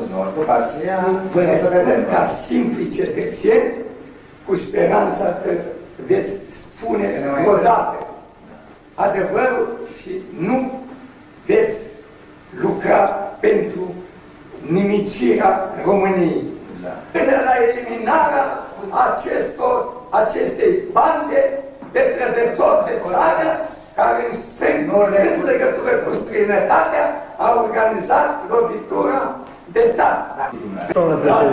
nu știu, Pasia... Vă răspund ca simpli cetățeni, cu speranța că veți spune odată adevărul și nu veți lucra pentru nimicirea României. Până la eliminarea acestei bande de trădători de țară care în strâns legătură cu străinătatea a organizat lovitura de stat. Dar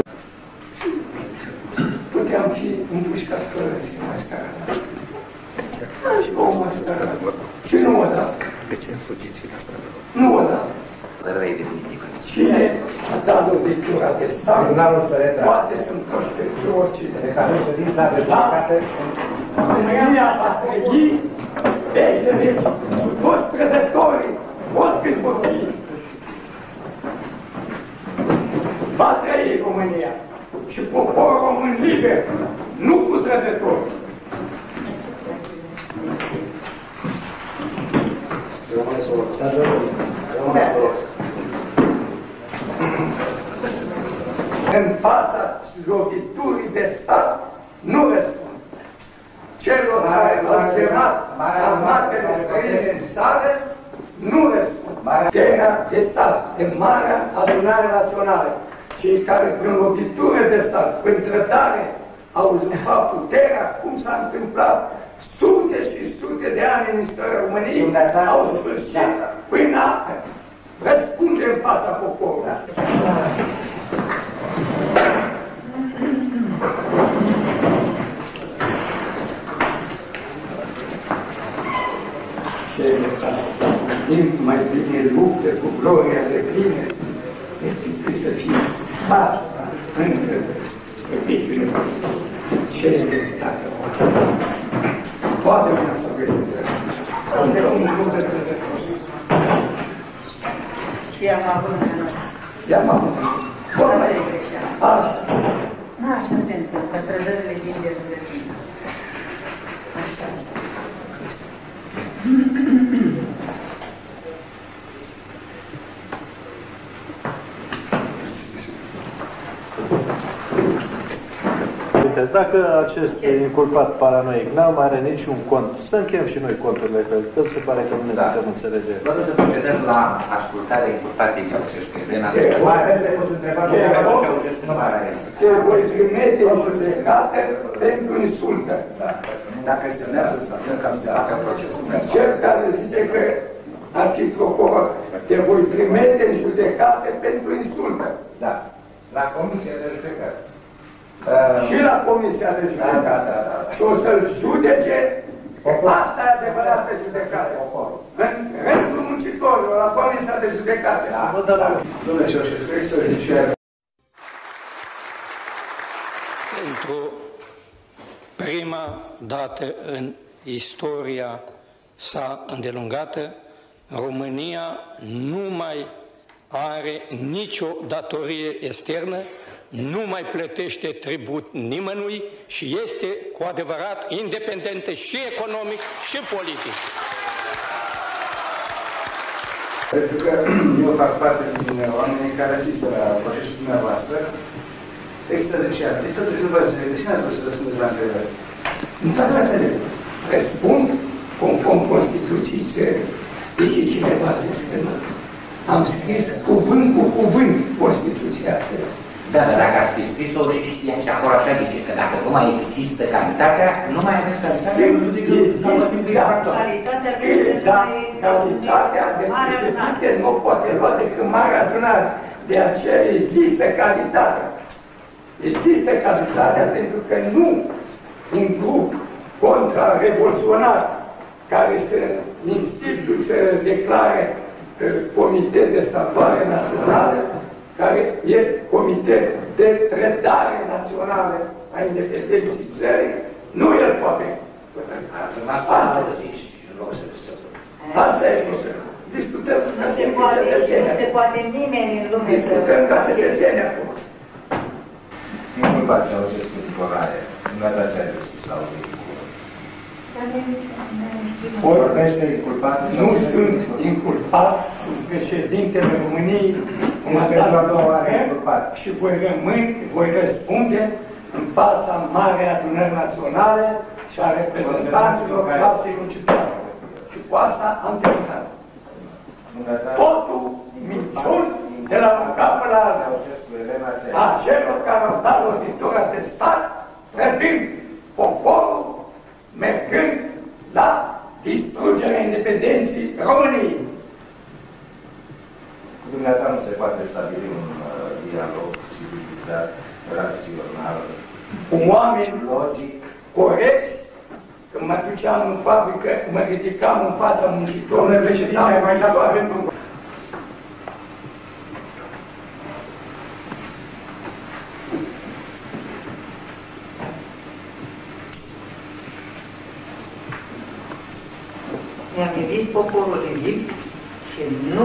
puteam fi împușcați fără să mascarada. O mascarada. Și nu o dau. De ce fugiți în asta? Nu o dau. Cine a dat lovitura de stat poate să-mi coște pe oricine. România va trăi veci de veci cu toți trădătorii, oricât vor fi. Va trăi România și poporul român liber, nu cu trădători. Rămâneți o loc. Rămâneți o loc. În fața loviturii de stat nu răspund. Celor care au chemat armatele străine în țară nu răspund. Tema de stat, de Marea Adunare Națională. Cei care prin lovitură de stat, prin trădare, au uzurpat puterea, cum s-a întâmplat sute și sute de ani în istoria României, au sfârșit prin a răspunde în fața poporului. Cele care timp mai bine luptă cu gloria de plină, decât să fie stat între victime. Cele care toate lumea s-au găsit. Încă un grup de trădători. Și i-am avut în noi. I-am avut. Asta e greșeală. Așa. Așa se întâmplă, trădările din de tine. Așa. Dacă acest inculpat paranoic nu mai are niciun cont, să încheiem și noi conturile cu el, că se pare că nu ne putem înțelege. Doar nu se procedează la ascultarea inculpatei Ceaușescu. Mai aveți de pus întrebări? Se voi trimite o judecată pentru insultă. Dacă estimează, înseamnă că se facă procesul. Cel care zice că ar fi procuror, te voi trimite în judecată pentru insultă. Da. La Comisia de Judecată. Și la Comisia de Judecată. Și o să-l judece. Asta e adevărată judecată. În rândul muncitorilor, la Comisia de Judecată. Domnule Ceaușescu, să zice... Pentru prima dată în istoria sa îndelungată, România nu mai are nicio datorie externă, nu mai plătește tribut nimănui și este cu adevărat independentă și economic și politic. Pentru că eu fac parte din oamenii care asistă la procesul dumneavoastră, extrajudițial. Deci totuși nu vă înțeleg. De ce n-ați vrut să răspundeți la întrebări? Nu v-ați înțeleg. Răspund conform Constituției țării. Deși cineva a zis că nu. Am scris cuvânt cu cuvânt Constituția țării. Da, dar dacă ați fi scris-o și știați și acolo așa zice că dacă nu mai există calitatea, nu mai aveți calitatea, nu judecăm calitatea de președinte nu poate lua decât Marea Adunare. De aceea există calitatea. Există calitatea pentru că nu un grup contra-revoluționar care să instituie, să declare Comitet de Salvare Națională, care e Comitet de Trădare Națională a Independenței țării, nu el poate. Asta e problema. Discutăm ca cetățenii. Nu se poate nimeni în lume să... Discutăm ca cetățenii acum. Inculpat Ceaușescu după rare. Nu dați ai răspuns la obiectiv. Vorbește inculpat. Nu sunt inculpat, sunt președintele României, și voi răspunde în fața Marei Adunări Naționale și a reprezentanților clasei muncitoare. Și cu asta am terminat. Totul minciuni de la un capăt la altul. A celor care au dat lovitura de stat, trădând poporul, mergând la distrugerea independenței României. Cu dumneata nu se poate stabili un dialog civilizat, rațional, cu oameni logic, corecți. Când mă duceam în fabrică, mă ridicam în fața muncitorilor și n-am mai dat pentru... Ne-am iubit poporul Egipt și nu...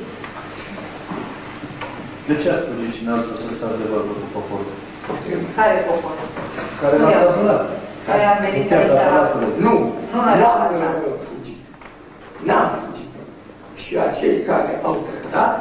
De ce ați fugit și n-ați spus să stați de vorbă cu poporul? Care popor? Care l-ați adunat? Care am venit aici la... Nu, n-am fugit. N-am fugit. Și acei care au trădat,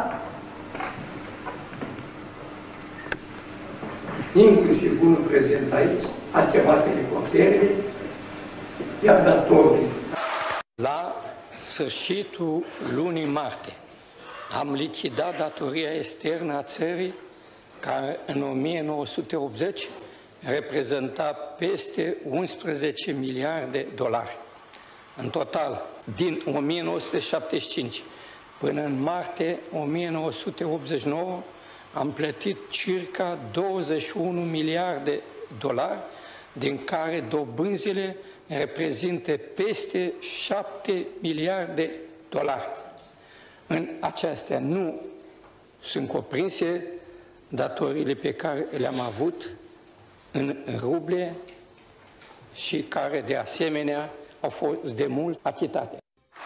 inclusiv unul prezent aici, a chemat elicopterele, i-a dat ordine. La sfârșitul lunii martie am lichidat datoria externă a țării, care în 1980 reprezenta peste 11 miliarde de dolari. În total, din 1975 până în martie 1989, am plătit circa 21 miliarde de dolari, din care dobânzile reprezintă peste 7 miliarde de dolari. În acestea nu sunt cuprinse datoriile pe care le-am avut în ruble și care de asemenea au fost de mult achitate.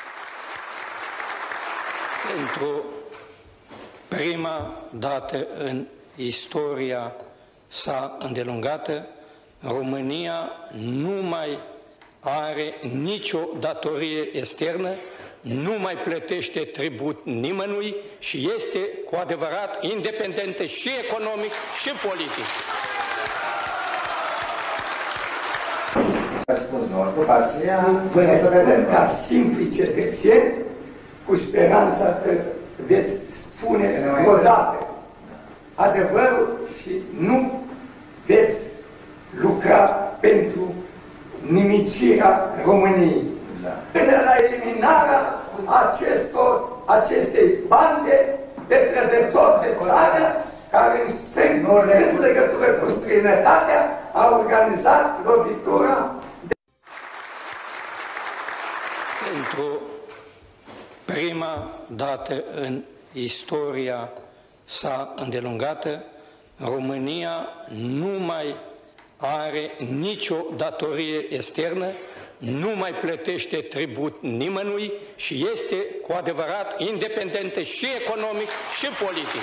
Pentru prima dată în istoria sa îndelungată, România nu mai are nicio datorie externă, nu mai plătește tribut nimănui și este cu adevărat independentă și economic și politic. Vă răspund ca simpli cetățeni, cu speranța că veți spune odată adevărul și nu veți lucra pentru nimicirea României. Până la eliminarea acestei bande de trădători de țară, care în strâns legătură cu străinătatea a organizat lovitura. Pentru prima dată în istoria sa îndelungată, România nu mai are nicio datorie externă, nu mai plătește tribut nimănui și este cu adevărat independentă și economic și politic.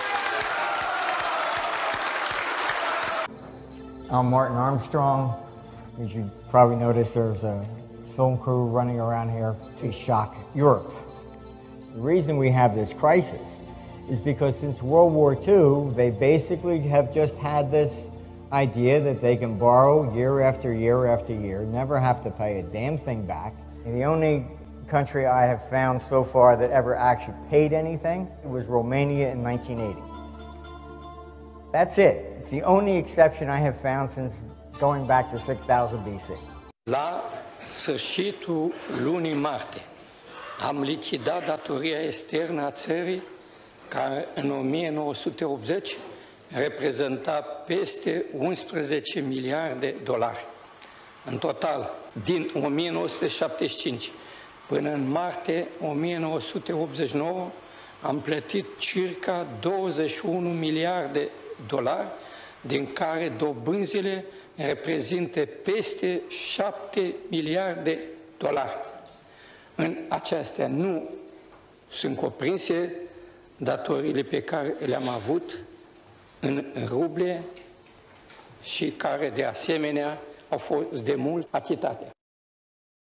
I'm Martin Armstrong. As you probably noticed, there's a film crew running around here to shock Europe. The reason we have this crisis is because since World War II, they basically have just had this idea that they can borrow year after year after year, never have to pay a damn thing back. And the only country I have found so far that ever actually paid anything was Romania in 1980. That's it. It's the only exception I have found since going back to 6000 BC. La sfârșitul lunii martie am lichidat datoria externă a țării, care în 1980 reprezenta peste 11 miliarde de dolari. În total, din 1975 până în martie 1989, am plătit circa 21 miliarde de dolari, din care dobânzile reprezintă peste 7 miliarde de dolari. În acestea nu sunt cuprinse datoriile pe care le-am avut în ruble și care de asemenea au fost de mult achitate.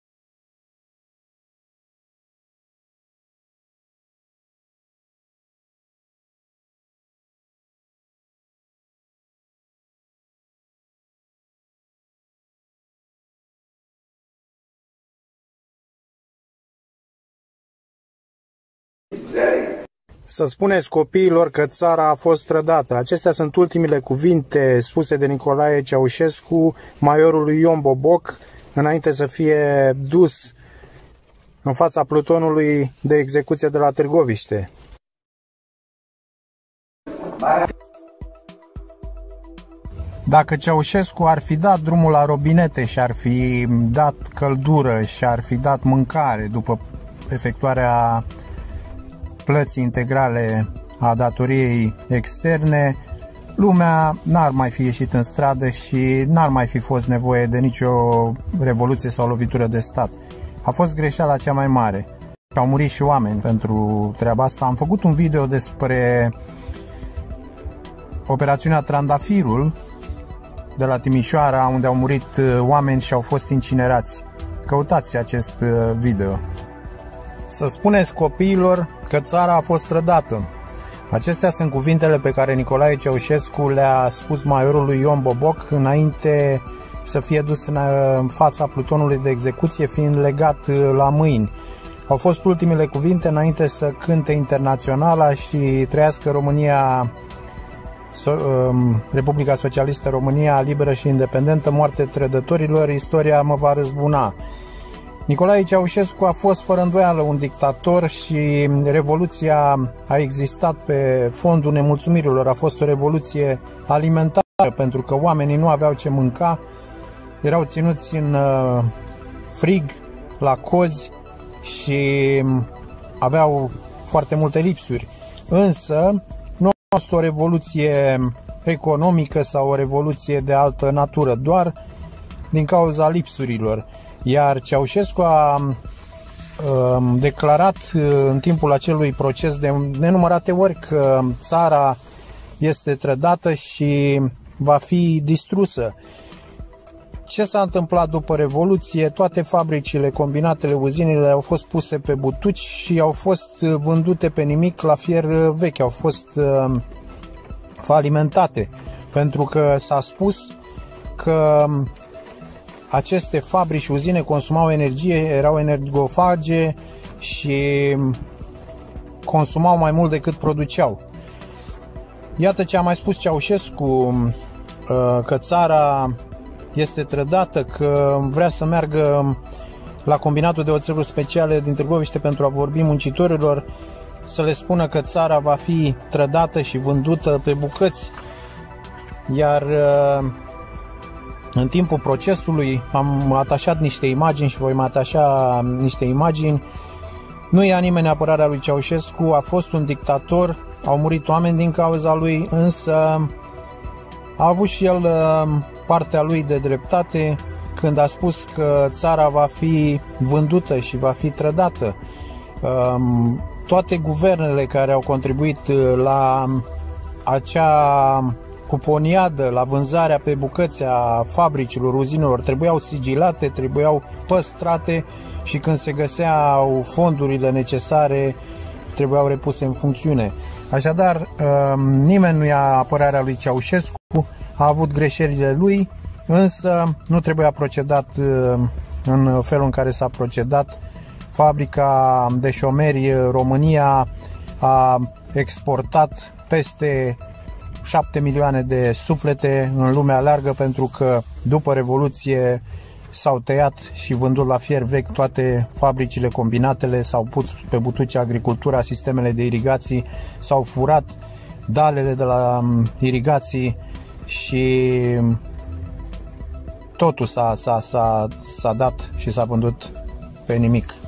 țării. Să spuneți copiilor că țara a fost trădată. Acestea sunt ultimele cuvinte spuse de Nicolae Ceaușescu maiorului Ion Boboc înainte să fie dus în fața plutonului de execuție de la Târgoviște. Dacă Ceaușescu ar fi dat drumul la robinete și ar fi dat căldură și ar fi dat mâncare după efectuarea plății integrale a datoriei externe, lumea n-ar mai fi ieșit în stradă și n-ar mai fi fost nevoie de nicio revoluție sau lovitură de stat. A fost greșeala cea mai mare. Au murit și oameni pentru treaba asta. Am făcut un video despre operațiunea Trandafirul de la Timișoara, unde au murit oameni și au fost incinerați. Căutați acest video. Să spuneți copiilor că țara a fost trădată. Acestea sunt cuvintele pe care Nicolae Ceaușescu le-a spus maiorului Ion Boboc înainte să fie dus în fața plutonului de execuție, fiind legat la mâini. Au fost ultimele cuvinte înainte să cânte Internaționala și trăiască România, Republica Socialistă România, liberă și independentă, moarte trădătorilor, istoria mă va răzbuna. Nicolae Ceaușescu a fost fără îndoială un dictator și revoluția a existat pe fondul nemulțumirilor. A fost o revoluție alimentară pentru că oamenii nu aveau ce mânca, erau ținuți în frig, la cozi și aveau foarte multe lipsuri. Însă nu a fost o revoluție economică sau o revoluție de altă natură, doar din cauza lipsurilor. Iar Ceaușescu a declarat în timpul acelui proces de nenumărate ori că țara este trădată și va fi distrusă. Ce s-a întâmplat după Revoluție? Toate fabricile, combinatele, uzinele au fost puse pe butuci și au fost vândute pe nimic la fier vechi, au fost falimentate, pentru că s-a spus că aceste fabrici și uzine consumau energie, erau energofage și consumau mai mult decât produceau. Iată ce a mai spus Ceaușescu, că țara este trădată, că vrea să meargă la combinatul de oțeluri speciale din Târgoviște pentru a vorbi muncitorilor, să le spună că țara va fi trădată și vândută pe bucăți. Iar în timpul procesului am atașat niște imagini și voi mai atașa niște imagini. Nu ia nimeni apărarea lui Ceaușescu, a fost un dictator, au murit oameni din cauza lui, însă a avut și el partea lui de dreptate când a spus că țara va fi vândută și va fi trădată. Toate guvernele care au contribuit la acea cuponiadă, la vânzarea pe bucăți a fabricilor, uzinelor, trebuiau sigilate, trebuiau păstrate și când se găseau fondurile necesare, trebuiau repuse în funcțiune. Așadar, nimeni nu ia apărarea lui Ceaușescu, a avut greșelile lui, însă nu trebuia procedat în felul în care s-a procedat. Fabrica de șomeri România a exportat peste 7 milioane de suflete în lumea largă, pentru că după Revoluție s-au tăiat și vândut la fier vechi toate fabricile, combinatele, s-au pus pe butuci agricultura, sistemele de irigații, s-au furat dalele de la irigații și totul s-a dat și s-a vândut pe nimic.